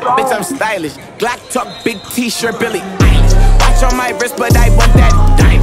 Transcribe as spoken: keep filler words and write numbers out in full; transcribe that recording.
Bitch, I'm stylish. Glock talk, big t-shirt, Billy. Watch on my wrist, but I want that diamond.